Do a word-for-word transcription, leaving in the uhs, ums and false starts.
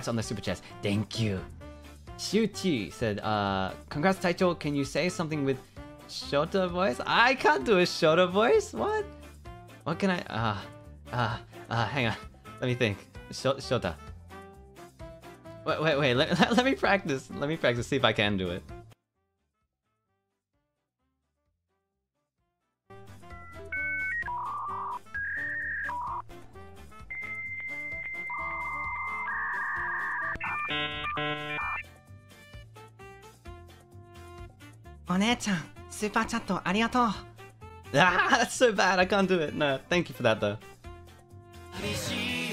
on the super chat. Thank you. Xiu said, uh, congrats Taicho, can you say something with Shota voice? I can't do a Shota voice, what? What can I, uh, uh, uh, hang on, let me think. Sh Shota. Wait, wait, wait, let, let, let me practice, let me practice, see if I can do it. One-chan, super chat arigatou. Ah, that's so bad, I can't do it. No, thank you for that though.